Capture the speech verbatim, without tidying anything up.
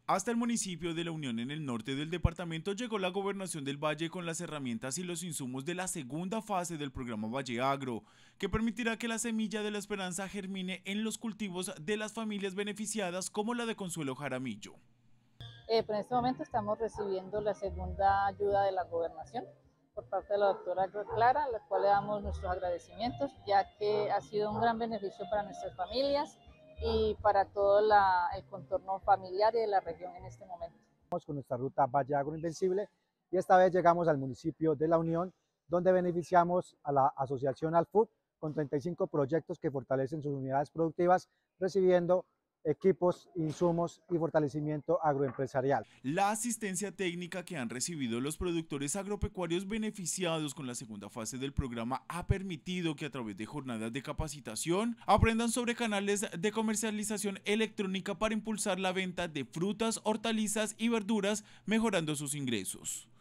Hasta el municipio de La Unión, en el norte del departamento, llegó la Gobernación del Valle con las herramientas y los insumos de la segunda fase del programa Valle Agro, que permitirá que la semilla de la esperanza germine en los cultivos de las familias beneficiadas como la de Consuelo Jaramillo. Eh, pero en este momento estamos recibiendo la segunda ayuda de la Gobernación por parte de la doctora Clara, a la cual le damos nuestros agradecimientos, ya que ha sido un gran beneficio para nuestras familias y para todo la, el contorno familiar y de la región en este momento. Con nuestra ruta Valle Agro Invencible y esta vez llegamos al municipio de La Unión, donde beneficiamos a la asociación Alfood con treinta y cinco proyectos que fortalecen sus unidades productivas, recibiendo equipos, insumos y fortalecimiento agroempresarial. La asistencia técnica que han recibido los productores agropecuarios beneficiados con la segunda fase del programa ha permitido que a través de jornadas de capacitación aprendan sobre canales de comercialización electrónica para impulsar la venta de frutas, hortalizas y verduras, mejorando sus ingresos.